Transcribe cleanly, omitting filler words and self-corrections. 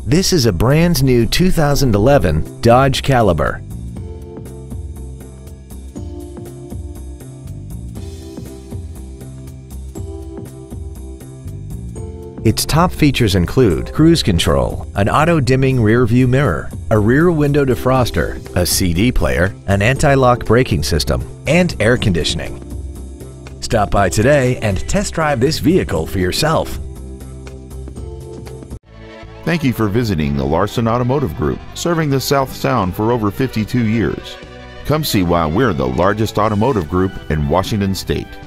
This is a brand new 2011 Dodge Caliber. Its top features include cruise control, an auto-dimming rear-view mirror, a rear window defroster, a CD player, an anti-lock braking system, and air conditioning. Stop by today and test drive this vehicle for yourself. Thank you for visiting the Larson Automotive Group, serving the South Sound for over 52 years. Come see why we're the largest automotive group in Washington State.